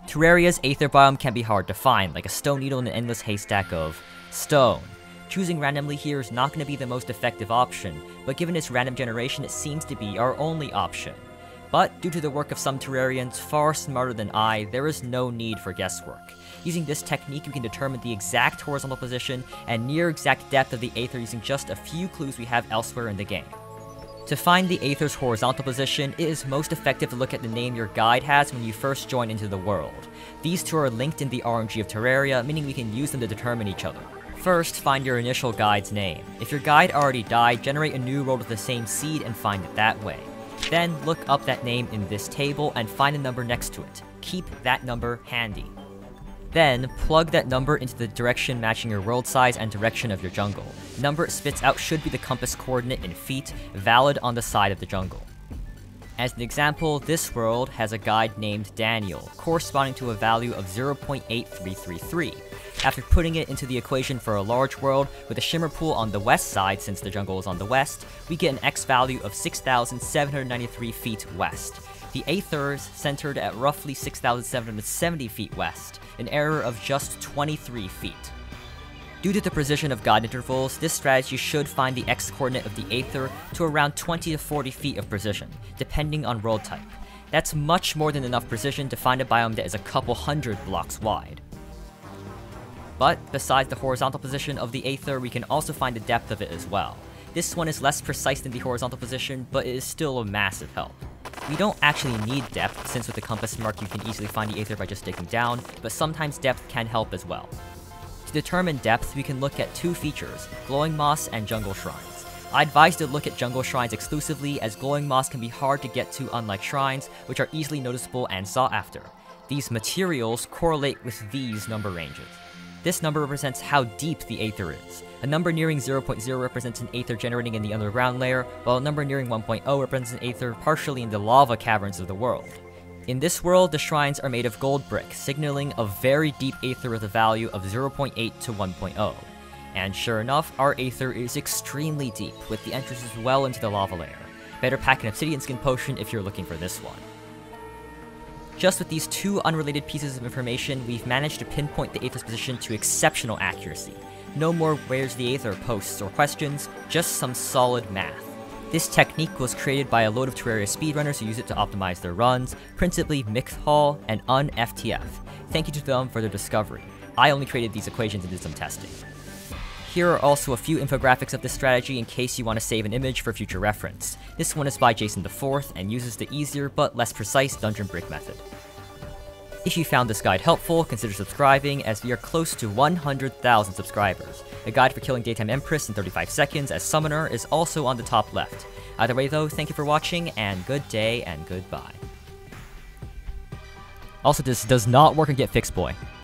Terraria's Aether biome can be hard to find, like a stone needle in an endless haystack of stone. Choosing randomly here is not going to be the most effective option, but given its random generation, it seems to be our only option. But due to the work of some Terrarians far smarter than I, there is no need for guesswork. Using this technique, we can determine the exact horizontal position and near exact depth of the Aether using just a few clues we have elsewhere in the game. To find the Aether's horizontal position, it is most effective to look at the name your guide has when you first join into the world. These two are linked in the RNG of Terraria, meaning we can use them to determine each other. First, find your initial guide's name. If your guide already died, generate a new world with the same seed and find it that way. Then, look up that name in this table and find a number next to it. Keep that number handy. Then, plug that number into the direction matching your world size and direction of your jungle. The number it spits out should be the compass coordinate in feet, valid on the side of the jungle. As an example, this world has a guide named Daniel, corresponding to a value of 0.8333. After putting it into the equation for a large world with a shimmer pool on the west side, since the jungle is on the west, we get an X value of 6,793 feet west. The Aether is centered at roughly 6,770 feet west, an error of just 23 feet. Due to the precision of guide intervals, this strategy should find the X-coordinate of the Aether to around 20 to 40 feet of precision, depending on world type. That's much more than enough precision to find a biome that is a couple hundred blocks wide. But, besides the horizontal position of the Aether, we can also find the depth of it as well. This one is less precise than the horizontal position, but it is still a massive help. We don't actually need depth, since with the compass mark you can easily find the Aether by just digging down, but sometimes depth can help as well. To determine depth, we can look at two features, glowing moss and jungle shrines. I advise to look at jungle shrines exclusively, as glowing moss can be hard to get to unlike shrines, which are easily noticeable and sought after. These materials correlate with these number ranges. This number represents how deep the Aether is. A number nearing 0.0 represents an Aether generating in the underground layer, while a number nearing 1.0 represents an Aether partially in the lava caverns of the world. In this world, the shrines are made of gold brick, signaling a very deep Aether with a value of 0.8 to 1.0. And sure enough, our Aether is extremely deep, with the entrances well into the lava layer. Better pack an obsidian skin potion if you're looking for this one. Just with these two unrelated pieces of information, we've managed to pinpoint the Aether's position to exceptional accuracy. No more "where's the Aether" posts or questions, just some solid math. This technique was created by a load of Terraria speedrunners who use it to optimize their runs, principally mhykhol and Unftf. Thank you to them for their discovery. I only created these equations and did some testing. Here are also a few infographics of this strategy in case you want to save an image for future reference. This one is by Jason IV and uses the easier but less precise dungeon break method. If you found this guide helpful, consider subscribing, as we are close to 100,000 subscribers. A guide for killing Daytime Empress in 35 seconds as Summoner is also on the top left. Either way though, thank you for watching, and good day and goodbye. Also, this does not work on Get Fixed Boy.